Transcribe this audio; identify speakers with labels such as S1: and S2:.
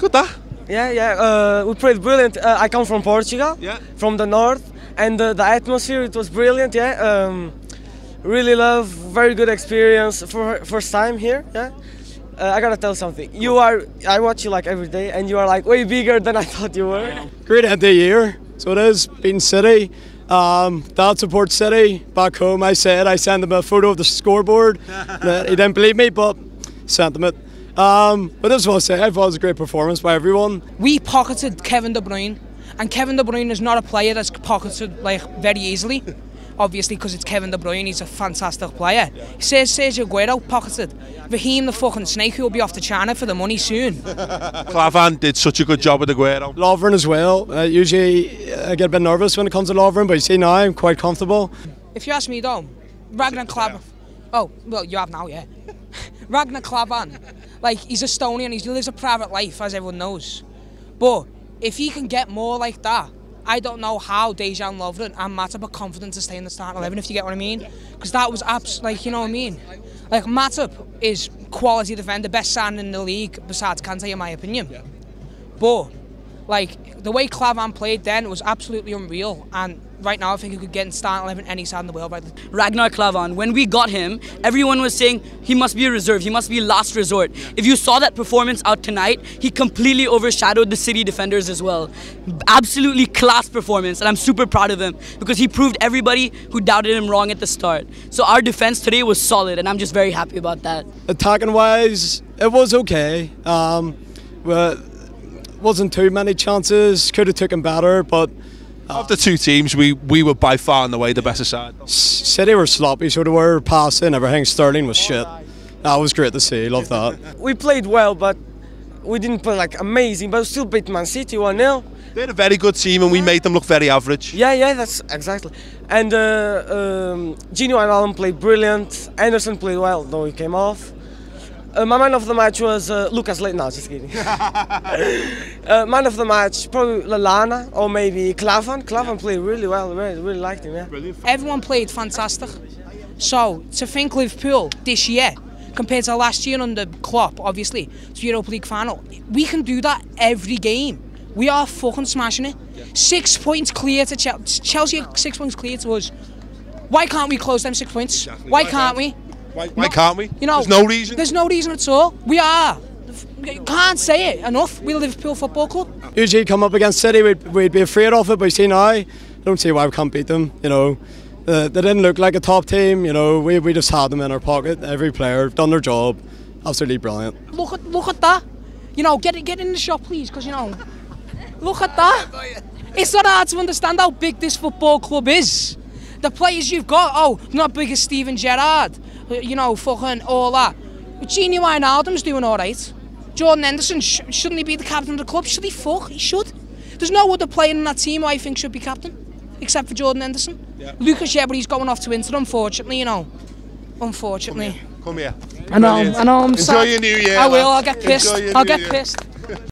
S1: Good that.
S2: Yeah. We played brilliant. I come from Portugal, from the north, and the atmosphere, it was brilliant. Yeah. Really love. Very good experience for first time here. Yeah. I gotta tell something. I watch you like every day, and you are like way bigger than I thought you were.
S3: Great end of the year. So it is. Beating City. Dad supports City. Back home, I sent him a photo of the scoreboard. He didn't believe me, but sent him it. But this is what I say. I thought it was a great performance by everyone.
S4: We pocketed Kevin De Bruyne, and Kevin De Bruyne is not a player that's pocketed like very easily. Obviously, because it's Kevin De Bruyne, he's a fantastic player. Sergio Aguero pocketed. Raheem the fucking snake, who will be off to China for the money soon.
S1: Klavan did such a good job with Aguero.
S3: Lovren as well. Usually I get a bit nervous when it comes to Lovren, but you see now I'm quite comfortable.
S4: If you ask me though, Ragnar Klavan. Oh, well, you have now, yeah. Ragnar Klavan, like, he's Estonian, he lives a private life, as everyone knows. But if he can get more like that, I don't know how Dejan Lovren and Matip are confident to stay in the starting 11, if you get what I mean. Because that was like, you know what I mean? Like, Matip is quality defender, best signing in the league, besides Kante, in my opinion. Yeah. But, like, the way Klavan played then was absolutely unreal. And right now, I think he could get in starting 11 any side in the world. Right?
S5: Ragnar Klavan, when we got him, everyone was saying he must be a reserve, he must be last resort. If you saw that performance out tonight, he completely overshadowed the City defenders as well. Absolutely class performance, and I'm super proud of him because he proved everybody who doubted him wrong at the start. So our defense today was solid, and I'm just very happy about that.
S3: Attacking wise, it was okay. Wasn't too many chances, could have taken better, but
S1: of the two teams, we were by far and away the better side.
S3: City were sloppy, so they were passing, everything. Sterling was shit. That was great to see, love that.
S2: We played well, but we didn't play like amazing, but we still beat Man City 1-0.
S1: They had a very good team and we made them look very average.
S2: Yeah, that's exactly. And Gini Wijnaldum played brilliant. Anderson played well, though he came off. My man of the match was Lucas Leighton. No, just kidding. Man of the match, probably Lallana or maybe Klavan. Klavan played really well. Really liked him. Yeah.
S4: Brilliant. Everyone played fantastic. So to think Liverpool this year, compared to last year under Klopp, obviously, to Europa League final, we can do that every game. We are fucking smashing it. 6 points clear to Chelsea. Chelsea are 6 points clear to us. Why can't we close them 6 points? Why can't we?
S1: Why can't we?
S4: You know,
S1: there's no reason.
S4: There's no reason at all. We are. You can't say it enough. We're Liverpool Football Club.
S3: Usually come up against City, we'd be afraid of it, but you see now, I don't see why we can't beat them. You know, they didn't look like a top team. You know, we just had them in our pocket. Every player done their job. Absolutely brilliant.
S4: Look at that. You know, get in the shop, please, because you know. Look at that. It's not hard to understand how big this football club is. The players you've got, not big as Steven Gerrard. You know, fucking all that. But Gini Wijnaldum's doing all right. Jordan Henderson, shouldn't he be the captain of the club? Should he? He should. There's no other player in that team who I think should be captain, except for Jordan Henderson. Yeah. Lucas, but he's going off to Inter, unfortunately, you know. Unfortunately.
S1: Come here.
S4: I know, I'm
S1: Enjoy
S4: sad.
S1: Your new year.
S4: I will, I'll get pissed. I'll get pissed.